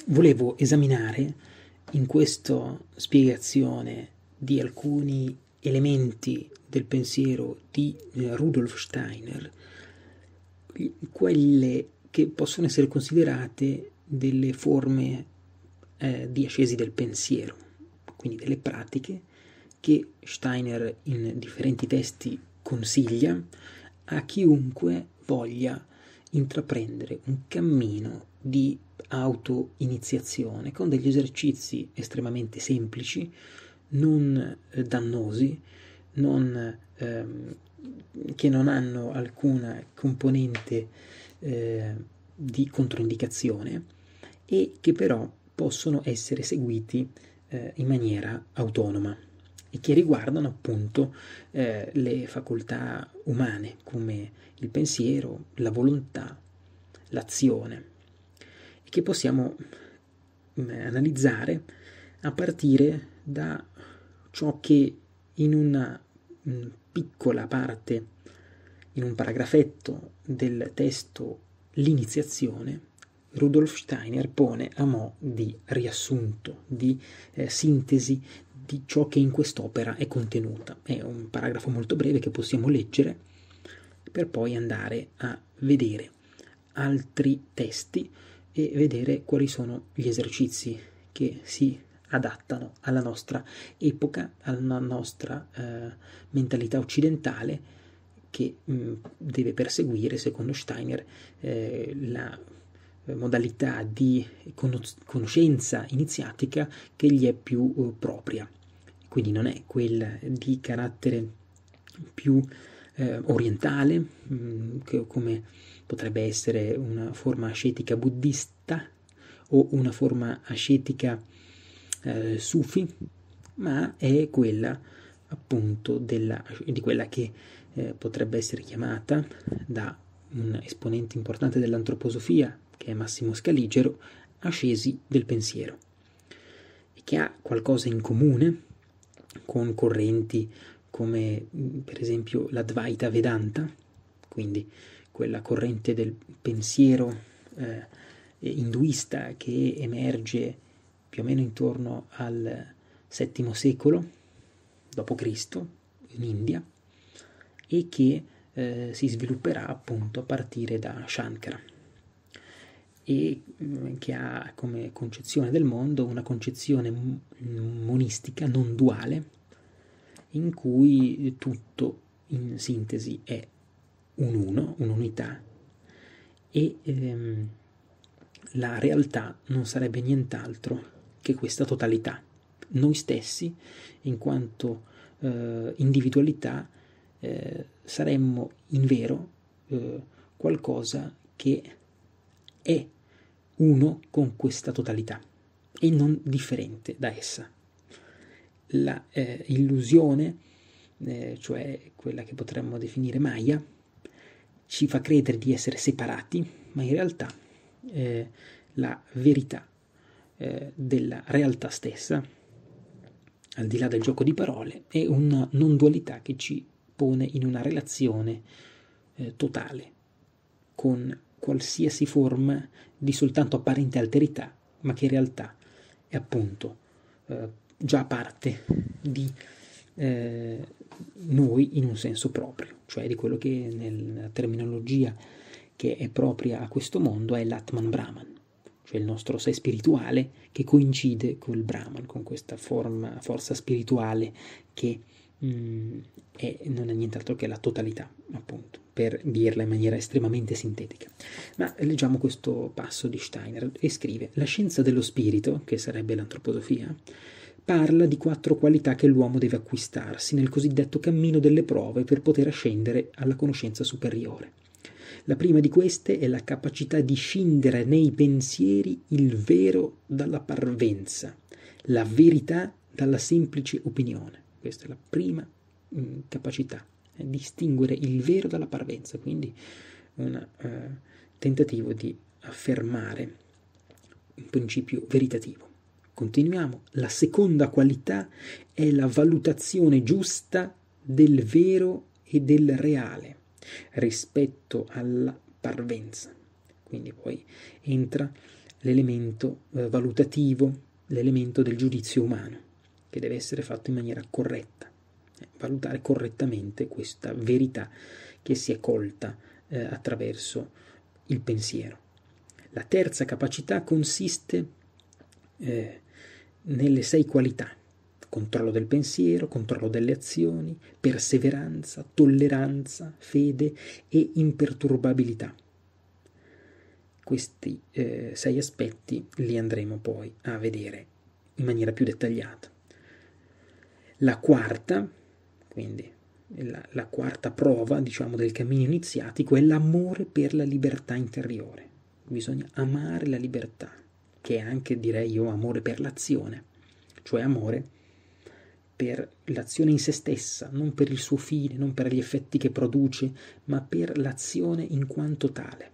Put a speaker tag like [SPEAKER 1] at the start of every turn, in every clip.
[SPEAKER 1] volevo esaminare in questa spiegazione di alcuni elementi del pensiero di Rudolf Steiner quelle che possono essere considerate delle forme di ascesi del pensiero, quindi delle pratiche che Steiner in differenti testi consiglia a chiunque voglia intraprendere un cammino di auto-iniziazione con degli esercizi estremamente semplici, non dannosi, che non hanno alcuna componente di controindicazione e che però possono essere seguiti in maniera autonoma e che riguardano appunto le facoltà umane come il pensiero, la volontà, l'azione e che possiamo analizzare a partire da ciò che in una piccola parte, in un paragrafetto del testo L'iniziazione, Rudolf Steiner pone a mo' di riassunto, di sintesi di ciò che in quest'opera è contenuta. È un paragrafo molto breve che possiamo leggere per poi andare a vedere altri testi e vedere quali sono gli esercizi che si adattano alla nostra epoca, alla nostra mentalità occidentale che deve perseguire, secondo Steiner, la modalità di conoscenza iniziatica che gli è più propria. Quindi non è quella di carattere più orientale, come potrebbe essere una forma ascetica buddista o una forma ascetica sufi, ma è quella appunto di quella che potrebbe essere chiamata da un esponente importante dell'antroposofia, che è Massimo Scaligero, ascesi del pensiero, e che ha qualcosa in comune con correnti come per esempio l'Advaita Vedanta, quindi quella corrente del pensiero induista che emerge più o meno intorno al VII secolo d.C. in India e che si svilupperà appunto a partire da Shankara e che ha come concezione del mondo una concezione monistica non duale in cui tutto in sintesi è un uno, un'unità e la realtà non sarebbe nient'altro che questa totalità. Noi stessi, in quanto individualità, saremmo in vero qualcosa che è uno con questa totalità e non differente da essa. La illusione, cioè quella che potremmo definire Maya, ci fa credere di essere separati, ma in realtà la verità della realtà stessa, al di là del gioco di parole, è una non dualità che ci pone in una relazione totale con qualsiasi forma di soltanto apparente alterità, ma che in realtà è appunto già parte di noi in un senso proprio, cioè di quello che nella terminologia che è propria a questo mondo è l'Atman Brahman, cioè il nostro sé spirituale che coincide col Brahman, con questa forza spirituale che non è nient'altro che la totalità, appunto, per dirla in maniera estremamente sintetica. Ma leggiamo questo passo di Steiner e scrive: la scienza dello spirito, che sarebbe l'antroposofia, parla di 4 qualità che l'uomo deve acquistarsi nel cosiddetto cammino delle prove per poter ascendere alla conoscenza superiore. La prima di queste è la capacità di scindere nei pensieri il vero dalla parvenza, la verità dalla semplice opinione. Questa è la prima capacità, distinguere il vero dalla parvenza, quindi un tentativo di affermare un principio veritativo. Continuiamo. La seconda qualità è la valutazione giusta del vero e del reale rispetto alla parvenza. Quindi poi entra l'elemento valutativo, l'elemento del giudizio umano, che deve essere fatto in maniera corretta, valutare correttamente questa verità che si è colta attraverso il pensiero. La terza capacità consiste nelle 6 qualità: controllo del pensiero, controllo delle azioni, perseveranza, tolleranza, fede e imperturbabilità. Questi 6 aspetti li andremo poi a vedere in maniera più dettagliata. La quarta, quindi la quarta prova, diciamo, del cammino iniziatico è l'amore per la libertà interiore. Bisogna amare la libertà, che è anche, direi io, amore per l'azione, cioè amore per l'azione in se stessa, non per il suo fine, non per gli effetti che produce, ma per l'azione in quanto tale.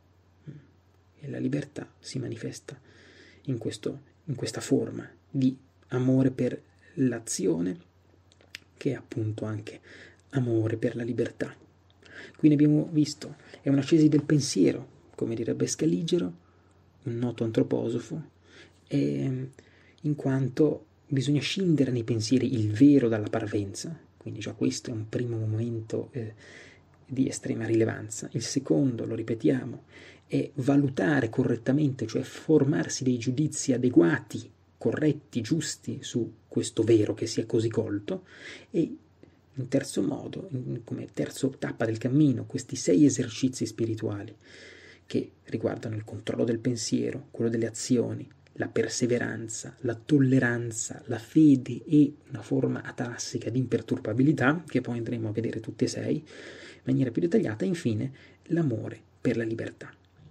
[SPEAKER 1] E la libertà si manifesta in questa forma di amore per l'azione, che è appunto anche amore per la libertà. Quindi abbiamo visto, è un'ascesi del pensiero, come direbbe Scaligero, un noto antroposofo, in quanto bisogna scindere nei pensieri il vero dalla parvenza, quindi già questo è un primo momento di estrema rilevanza. Il secondo, lo ripetiamo, è valutare correttamente, cioè formarsi dei giudizi adeguati, corretti, giusti su questo vero che si è così colto. E in terzo modo, come terza tappa del cammino, questi 6 esercizi spirituali che riguardano il controllo del pensiero, quello delle azioni, la perseveranza, la tolleranza, la fede e una forma atarassica di imperturbabilità, che poi andremo a vedere tutte e 6 in maniera più dettagliata, e infine l'amore per la libertà.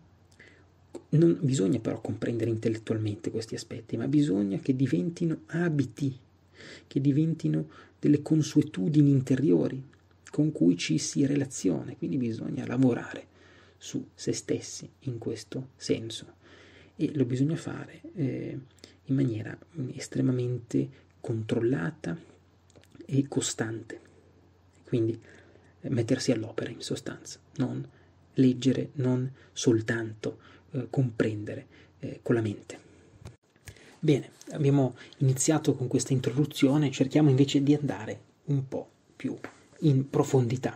[SPEAKER 1] Non bisogna però comprendere intellettualmente questi aspetti, ma bisogna che diventino abiti, che diventino delle consuetudini interiori con cui ci si relaziona. Quindi bisogna lavorare su se stessi in questo senso, e lo bisogna fare in maniera estremamente controllata e costante. Quindi mettersi all'opera, in sostanza, non leggere, non soltanto comprendere con la mente. Bene, abbiamo iniziato con questa introduzione, cerchiamo invece di andare un po' più in profondità.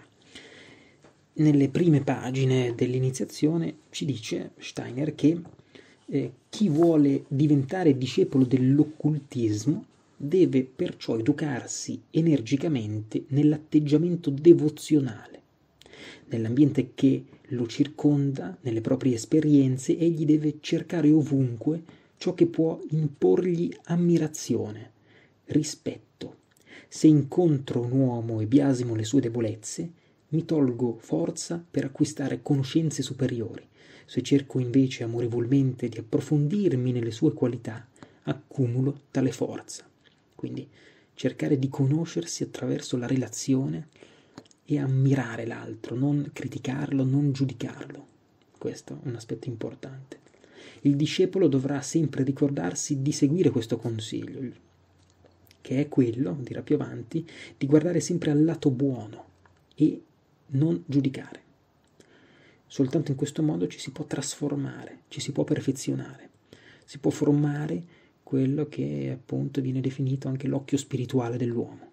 [SPEAKER 1] Nelle prime pagine dell'iniziazione ci dice Steiner che chi vuole diventare discepolo dell'occultismo deve perciò educarsi energicamente nell'atteggiamento devozionale. Nell'ambiente che lo circonda, nelle proprie esperienze, egli deve cercare ovunque ciò che può imporgli ammirazione, rispetto. Se incontro un uomo e biasimo le sue debolezze, mi tolgo forza per acquistare conoscenze superiori. Se cerco invece amorevolmente di approfondirmi nelle sue qualità, accumulo tale forza. Quindi cercare di conoscersi attraverso la relazione e ammirare l'altro, non criticarlo, non giudicarlo. Questo è un aspetto importante. Il discepolo dovrà sempre ricordarsi di seguire questo consiglio, che è quello, dirà più avanti, di guardare sempre al lato buono e non giudicare. Soltanto in questo modo ci si può trasformare, ci si può perfezionare, si può formare quello che appunto viene definito anche l'occhio spirituale dell'uomo.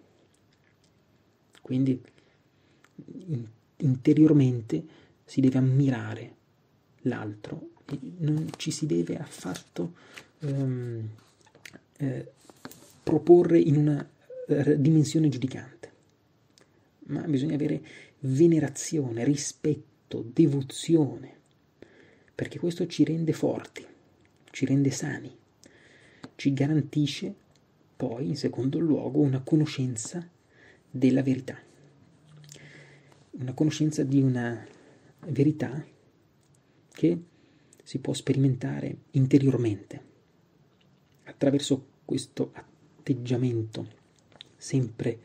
[SPEAKER 1] Quindi interiormente si deve ammirare l'altro e non ci si deve affatto proporre in una dimensione giudicante, ma bisogna avere venerazione, rispetto, devozione, perché questo ci rende forti, ci rende sani, ci garantisce poi, in secondo luogo, una conoscenza della verità, una conoscenza di una verità che si può sperimentare interiormente attraverso questo atteggiamento sempre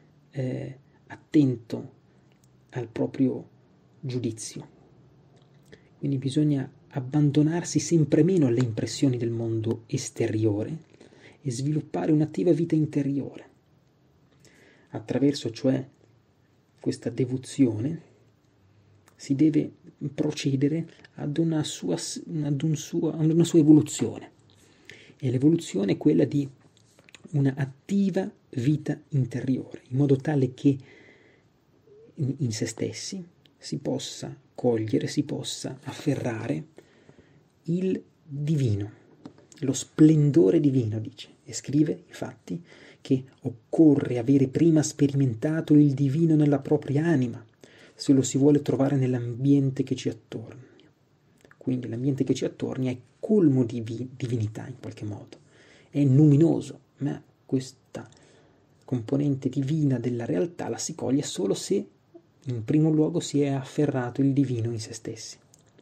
[SPEAKER 1] attento al proprio giudizio. Quindi bisogna abbandonarsi sempre meno alle impressioni del mondo esteriore e sviluppare un'attiva vita interiore. Attraverso, cioè, questa devozione si deve procedere ad una sua evoluzione. E l'evoluzione è quella di una attiva vita interiore, in modo tale che in se stessi si possa cogliere, si possa afferrare il divino, lo splendore divino, dice, e scrive infatti che occorre avere prima sperimentato il divino nella propria anima, se lo si vuole trovare nell'ambiente che ci attorna. Quindi l'ambiente che ci attorna è colmo di divinità in qualche modo, è luminoso, ma questa componente divina della realtà la si coglie solo se in primo luogo si è afferrato il divino in se stessi.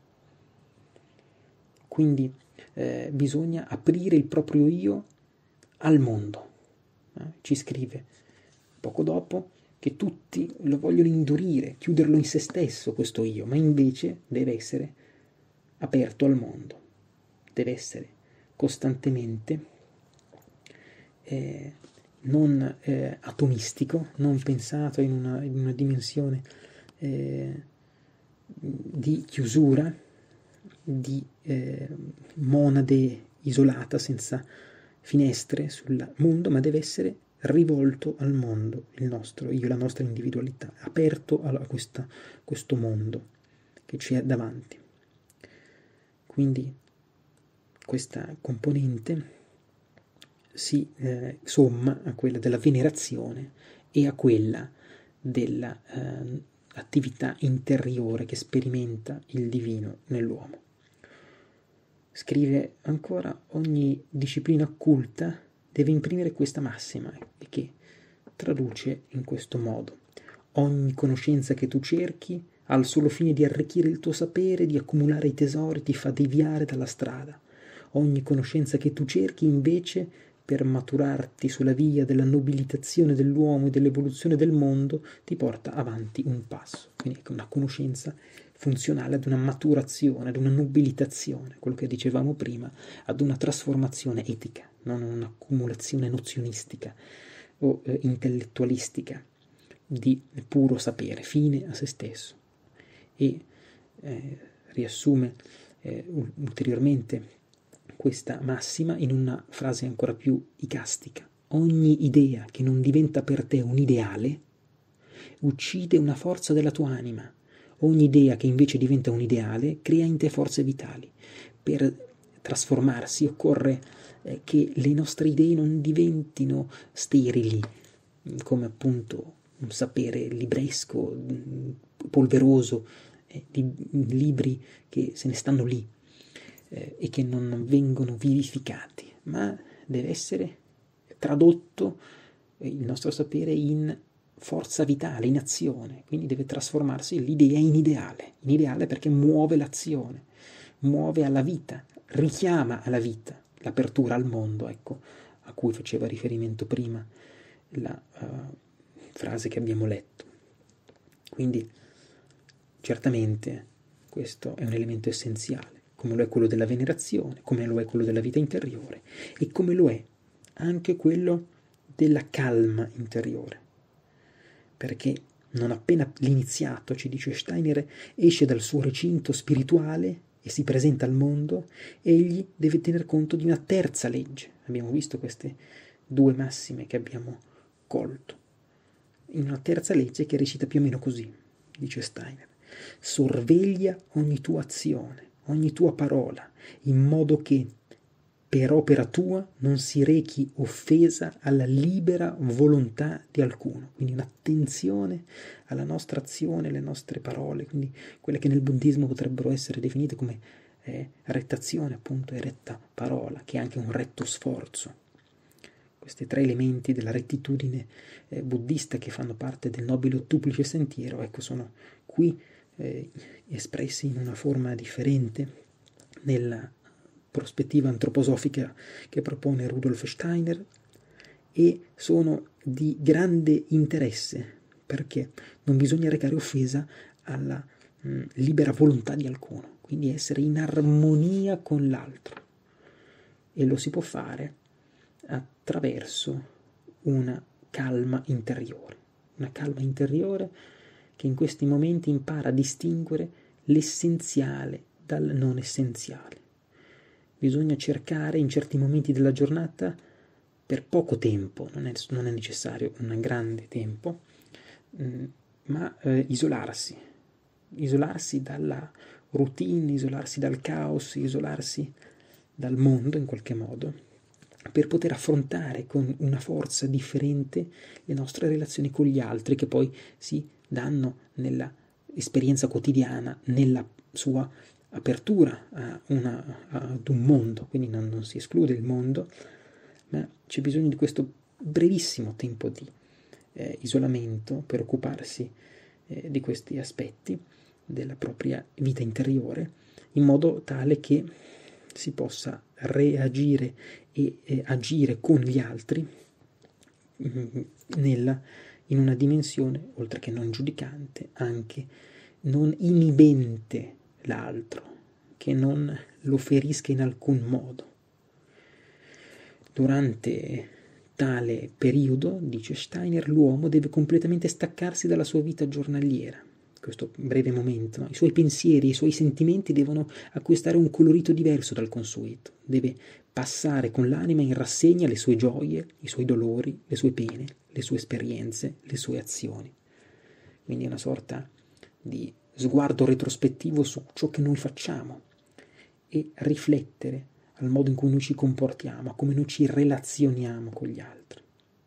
[SPEAKER 1] Quindi bisogna aprire il proprio io al mondo. Ci scrive poco dopo che tutti lo vogliono indurire, chiuderlo in se stesso questo io, ma invece deve essere aperto al mondo, deve essere costantemente non atomistico, non pensato in una dimensione di chiusura, di monade isolata senza finestre sul mondo, ma deve essere rivolto al mondo, il nostro io, la nostra individualità, aperto a questo mondo che ci è davanti. Quindi questa componente si somma a quella della venerazione e a quella dell'attività interiore che sperimenta il divino nell'uomo. Scrive ancora: ogni disciplina occulta deve imprimere questa massima, e che traduce in questo modo: ogni conoscenza che tu cerchi ha il solo fine di arricchire il tuo sapere, di accumulare i tesori, ti fa deviare dalla strada. Ogni conoscenza che tu cerchi, invece, per maturarti sulla via della nobilitazione dell'uomo e dell'evoluzione del mondo, ti porta avanti un passo. Quindi è una conoscenza funzionale ad una maturazione, ad una nobilitazione, quello che dicevamo prima, ad una trasformazione etica, non un'accumulazione nozionistica o intellettualistica di puro sapere, fine a se stesso. E riassume ulteriormente questa massima in una frase ancora più icastica: ogni idea che non diventa per te un ideale uccide una forza della tua anima. Ogni idea che invece diventa un ideale crea in te forze vitali. Per trasformarsi occorre che le nostre idee non diventino sterili, come appunto un sapere libresco, polveroso, di libri che se ne stanno lì e che non vengono vivificati, ma deve essere tradotto il nostro sapere in forza vitale, in azione. Quindi deve trasformarsi l'idea in ideale perché muove l'azione, muove alla vita, richiama alla vita, l'apertura al mondo, ecco, a cui faceva riferimento prima la frase che abbiamo letto. Quindi certamente questo è un elemento essenziale, come lo è quello della venerazione, come lo è quello della vita interiore e come lo è anche quello della calma interiore. Perché non appena l'iniziato, ci dice Steiner, esce dal suo recinto spirituale e si presenta al mondo, egli deve tener conto di una terza legge. Abbiamo visto queste due massime che abbiamo colto. In una terza legge che recita più o meno così, dice Steiner: sorveglia ogni tua azione, ogni tua parola, in modo che per opera tua non si rechi offesa alla libera volontà di alcuno. Quindi un'attenzione alla nostra azione, alle nostre parole, quindi quelle che nel buddismo potrebbero essere definite come rettazione, appunto, e retta parola, che è anche un retto sforzo. Questi tre elementi della rettitudine buddista che fanno parte del nobile ottuplice sentiero, ecco, sono qui espressi in una forma differente nella prospettiva antroposofica che propone Rudolf Steiner, e sono di grande interesse perché non bisogna recare offesa alla libera volontà di alcuno, quindi essere in armonia con l'altro, e lo si può fare attraverso una calma interiore che in questi momenti impara a distinguere l'essenziale dal non essenziale. Bisogna cercare in certi momenti della giornata, per poco tempo, non è necessario un grande tempo, ma isolarsi dalla routine, isolarsi dal caos, isolarsi dal mondo in qualche modo, per poter affrontare con una forza differente le nostre relazioni con gli altri, che poi si danno nella esperienza quotidiana, nella sua apertura ad un mondo. Quindi non si esclude il mondo, ma c'è bisogno di questo brevissimo tempo di isolamento per occuparsi di questi aspetti della propria vita interiore, in modo tale che si possa reagire e agire con gli altri in una dimensione, oltre che non giudicante, anche non inibente l'altro, che non lo ferisca in alcun modo. Durante tale periodo, dice Steiner, l'uomo deve completamente staccarsi dalla sua vita giornaliera. Questo breve momento, i suoi pensieri, i suoi sentimenti devono acquistare un colorito diverso dal consueto, deve passare con l'anima in rassegna le sue gioie, i suoi dolori, le sue pene, le sue esperienze, le sue azioni. Quindi è una sorta di sguardo retrospettivo su ciò che noi facciamo e riflettere al modo in cui noi ci comportiamo, a come noi ci relazioniamo con gli altri.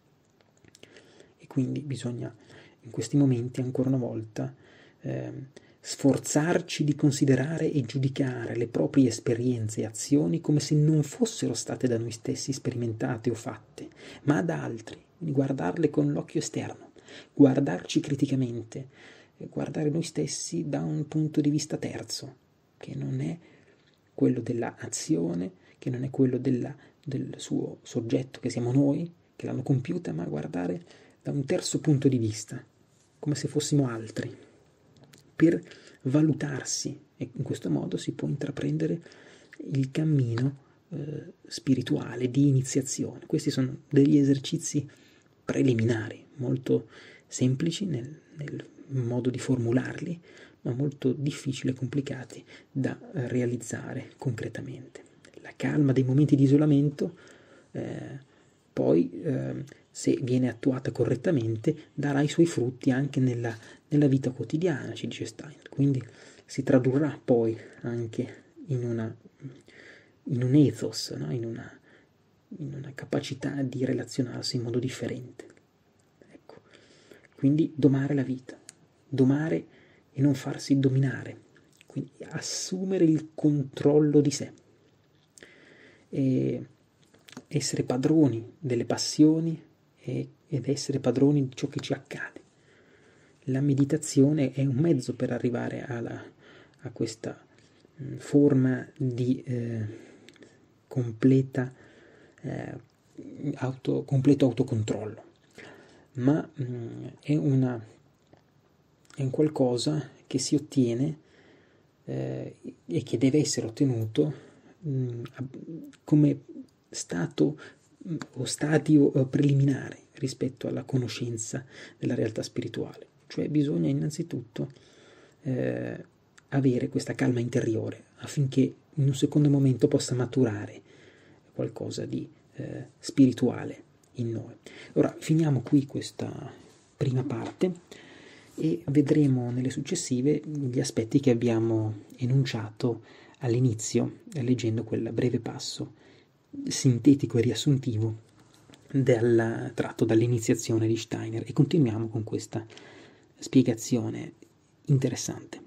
[SPEAKER 1] E quindi bisogna in questi momenti ancora una volta sforzarci di considerare e giudicare le proprie esperienze e azioni come se non fossero state da noi stessi sperimentate o fatte, ma da altri, quindi guardarle con l'occhio esterno, guardarci criticamente, guardare noi stessi da un punto di vista terzo, che non è quello dell'azione, che non è quello del suo soggetto, che siamo noi, che l'hanno compiuta, ma guardare da un terzo punto di vista, come se fossimo altri, per valutarsi, e in questo modo si può intraprendere il cammino spirituale di iniziazione. Questi sono degli esercizi preliminari, molto semplici nel modo di formularli, ma molto difficili e complicati da realizzare concretamente. La calma dei momenti di isolamento poi, se viene attuata correttamente, darà i suoi frutti anche nella vita quotidiana, ci dice Steiner. Quindi si tradurrà poi anche in un ethos, no? in una capacità di relazionarsi in modo differente. Ecco. Quindi domare la vita, domare e non farsi dominare, quindi assumere il controllo di sé e essere padroni delle passioni ed essere padroni di ciò che ci accade. La meditazione è un mezzo per arrivare a questa forma di completo autocontrollo, ma è un qualcosa che si ottiene e che deve essere ottenuto come stato o stadio preliminare rispetto alla conoscenza della realtà spirituale. Cioè bisogna innanzitutto avere questa calma interiore affinché in un secondo momento possa maturare qualcosa di spirituale in noi. Ora finiamo qui questa prima parte e vedremo nelle successive gli aspetti che abbiamo enunciato all'inizio, leggendo quel breve passo sintetico e riassuntivo tratto dall'iniziazione di Steiner, e continuiamo con questa spiegazione interessante.